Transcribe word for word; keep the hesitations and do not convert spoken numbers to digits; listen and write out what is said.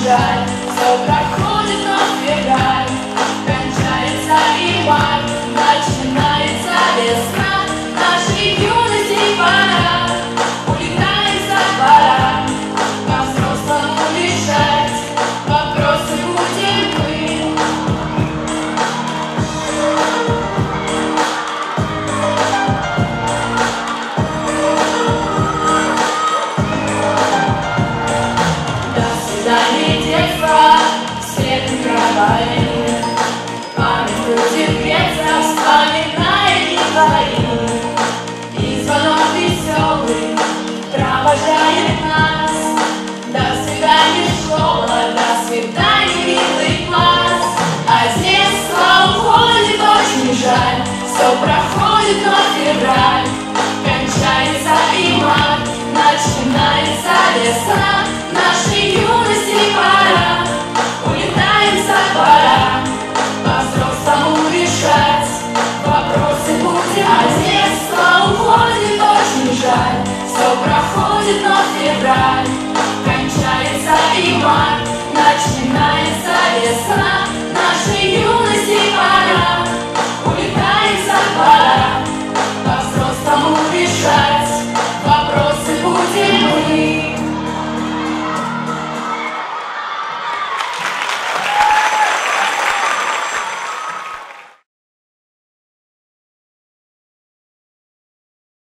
жаль, все проходит, но февраль, кончается и май, начинается весна, нашей юности пора, улетается пора, по-взрослому решать вопросы будем мы. До свидания, детство, свет мировой, память будет греться, вспоминая дни твои, и звонок веселый провожает нас. До свидания, школа, до свидания, милый класс. А с детства уходит очень жаль, все проходит, но февраль, кончается и май, начинается весна, нашей юности пора, улетается пора, по-взрослому решать вопросы будем. А с детства уходит очень жаль, все проходит, но февраль, кончается и май, начинается